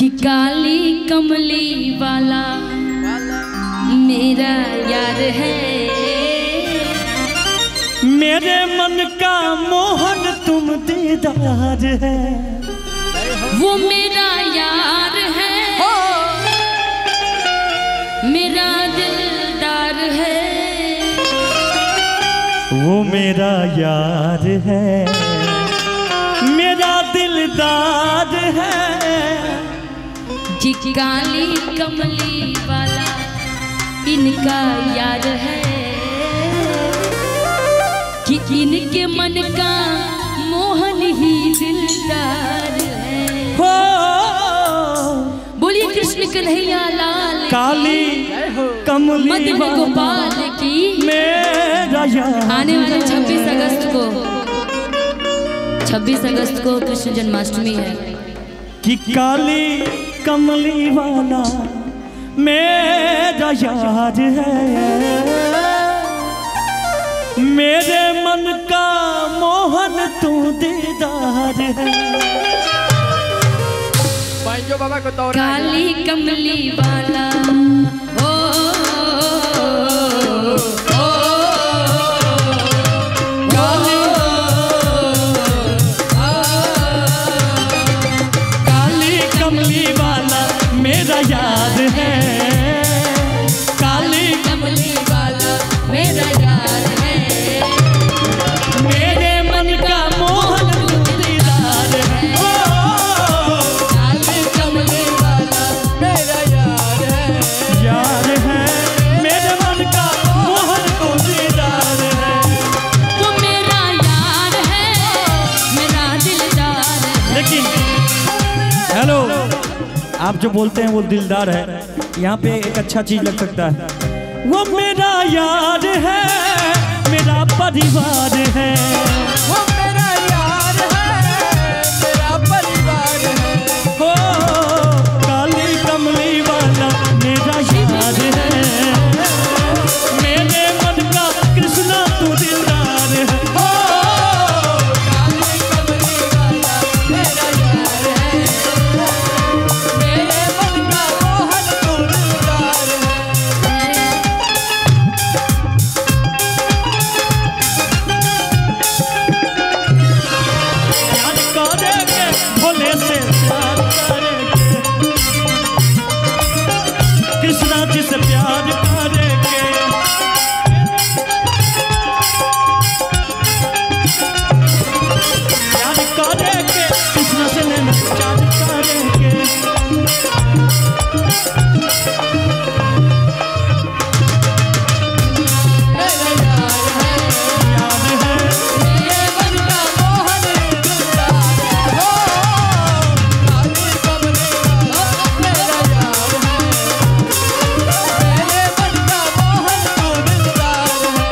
कि काली कमली वाला मेरा यार है, मेरे मन का मोहन तुम दीदार है, वो मेरा यार है, मेरा दिलदार है, वो मेरा यार है, मेरा दिलदार है। जी काली कमली वाला इनका यार है, कि इनके मन का मोहन ही दिलदार है। हो बोलिए कृष्ण कन्हैया लाल काली कमली मदन गोपाल की मेरा यार। आने वाले 26 अगस्त को कृष्ण जन्माष्टमी है। कि काली कमली वाला मेरा यार है, मेरे मन का मोहन तू दीदार है। बाबा को काली कमली वाला ओ, काली कमली वाला मेरा यार है, काली कमली वाला मेरा यार है, मेरे मन का मोहन तू दीदार है। काली कमली वाला मेरा यार है, मेरे मन का मोहन तू दीदार है, वो मेरा यार है, मेरा दिलदार है। लेकिन हेलो आप जो बोलते हैं वो दिलदार है, यहाँ पे एक अच्छा चीज लग सकता है। वो मेरा यार है, मेरा परिवार है, वो मेरा यार है, मेरा परिवार है। हो काली कमली वाला मेरा यार है, मेरे मन का कृष्णा तू दिलदार है। हो काली कमली वाला मेरा यार है, मेरे मन का मोहन तू दिलदार है। याद करेंगे भोले से प्यार करेंगे, कृष्णा जी से प्यार करेंगे। याद करेंगे कृष्णा से नैना प्यार करेंगे। मेरा यार है, याद है मेरे मन का मोहन दिलदार है। हो काली कमली वाला मेरा यार है, मेरे मन का मोहन तू दिलदार है।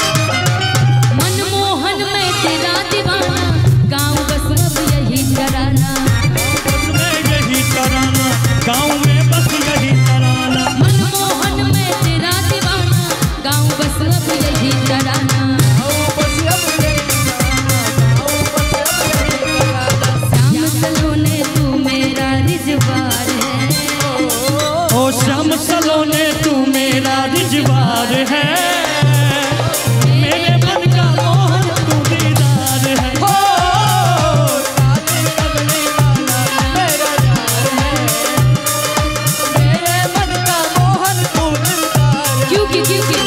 मनमोहन में तेरा दीवाना, गाँव बस अब यही तराना। बस में यही तराना, गाँव में बस यही तराना। मनमोहन में तेरा दीवाना, गाँव बस अब यही तराना। श्याम सलोने तू मेरा रिजवार है, ओ श्याम सलोने तू मेरा रिजवार है, मेरे मन का मोहन तू दीदार है। हो काली कमली वाला मेरा यार है, मेरे मन का मोहन तू दिलदार है। क्योंकि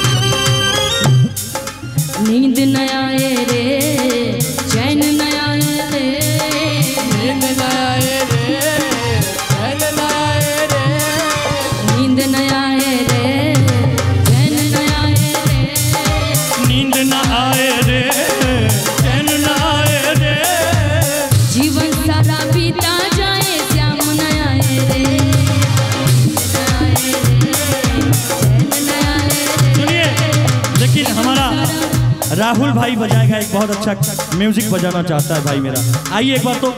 नींद न आए रे, चैन न आए रे, नींद न आए रे, चैन न आए रे, नींद न आए रे, चैन न आए रे, नींद न आए रे, चैन न आए रे, जीवन सारा बीता जाए, श्याम न आए रे, नींद न आए रे, चैन न आए रे। सुनिए लेकिन हमारा राहुल भाई बजाएगा, एक बहुत अच्छा म्यूजिक बजाना चाहता है भाई मेरा। आइए एक बार तो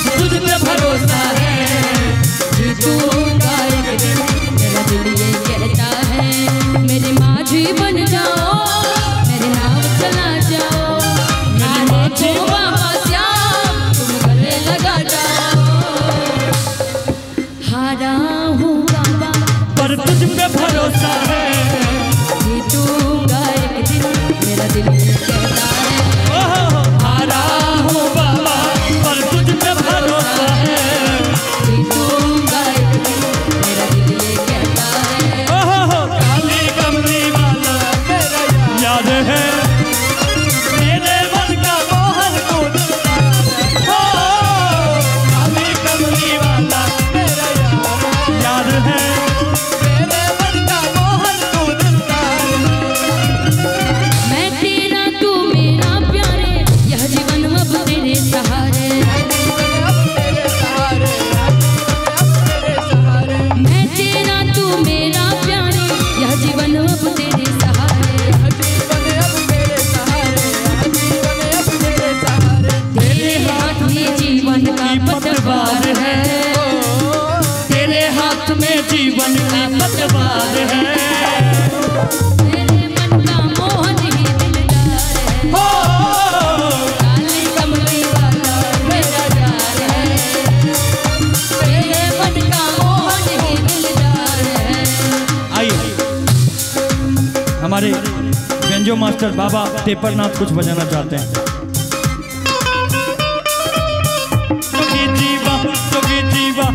तू का एक दिन मेरा दिल ये कहता तलवार है। मेरे मन का मोहन ही दिलदार है। हो काली कमली वाला मेरा यार है। मेरे मन का मोहन ही दिलदार है। आइए हमारे बेंजो मास्टर बाबा टेपरनाथ कुछ बजाना चाहते हैं। जोगी जीवा जोगी जीवा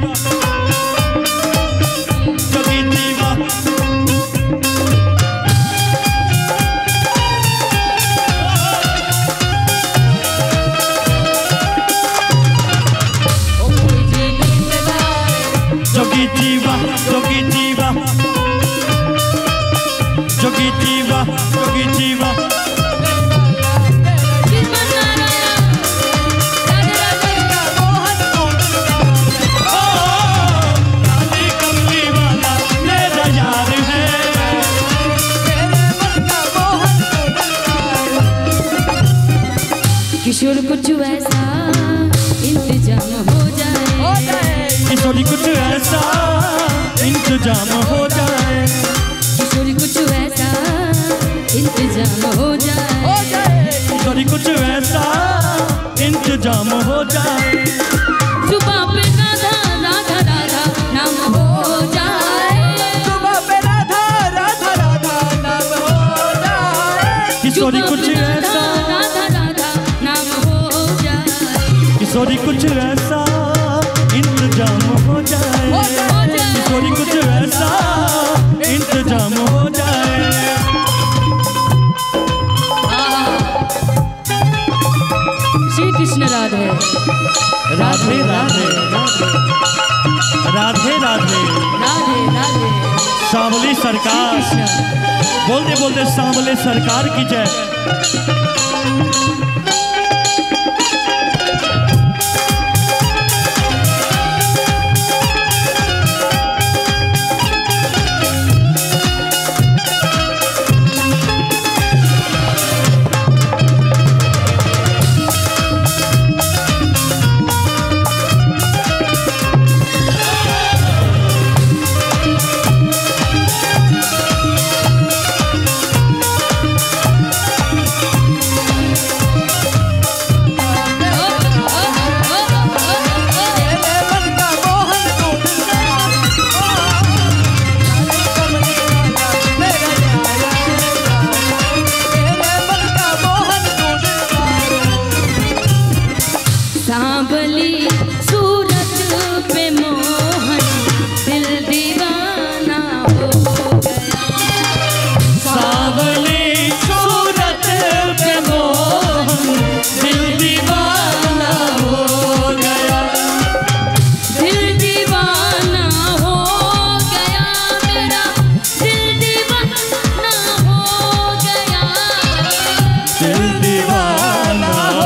जोगी जीवा जोगी जीवा जोगी जीवा जोगी जीवा जोगी जीवा काली कमली वाला मेरा यार है। किशोर कुछ ऐसा इंतजाम हो जाए। किशोरी कुछ ऐसा इंतजाम हो जाए। किशोरी कुछ ऐसा इंतजाम हो जाए। किशोरी कुछ ऐसा इंतजाम हो जाए। सुबह पे राधा राधा राधा नाम हो जाए। किशोरी कुछ ऐसा राधा राधा नाम हो जाए। किशोरी कुछ ऐसा इंतजाम हो जाए। किशोरी कुछ ऐसा इंतजाम हो जाए। श्री कृष्ण राधे राधे राधे राधे राधे राधे राधे सांवली सरकार कृष्ण बोलते बोलते सांवले सरकार की जय। सांवली सूरत पे मोहन दिल दीवाना हो गया। सांवली सूरत पे मोहन दिल दीवाना हो गया। दिल दीवाना हो गया मेरा दिल दीवाना हो गया। दिल दीवाना हो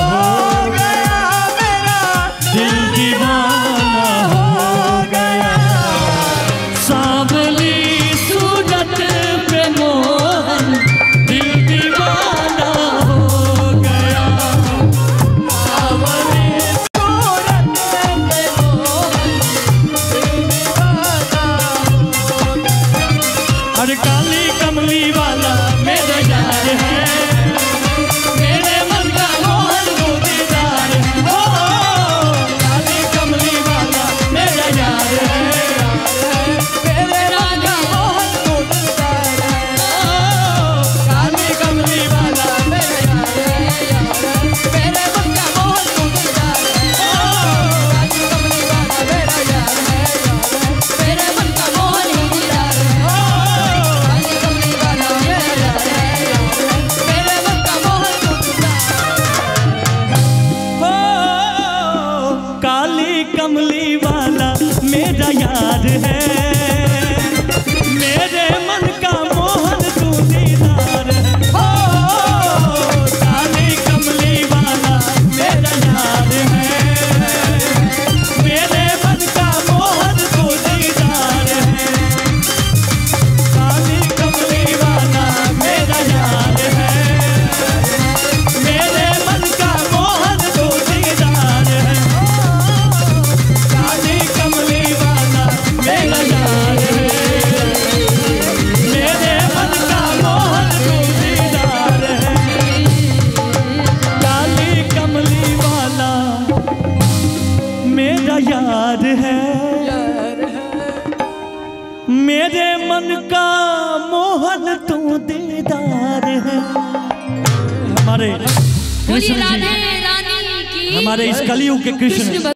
दिल दीवाना हो गया। सांवली सूरत पे मोहन दिल दीवाना हो गया। सांवली सूरत पे मोहन दिल दीवाना हो गया। अरे काली कमली वाला मेरा यार है। मेरे मन का मोहन मोतीदार है। ओ काली कमली वाला मेरा यार है। मेरे मन का मोहन मोतीदार है। ओ काली कमली वाला मेरा यार है। मेरे मन का मोहन मोतीदार है। ओ काली कमली वाला मेरा यार है। मेरे मन का मोहन ही दीदार है। ओ काली कमली वाला मेरे मन का मोहन तू दीदार है। हमारे बोलिए कृष्ण राधे जी, रानी की, हमारे इस कलयुग के कृष्ण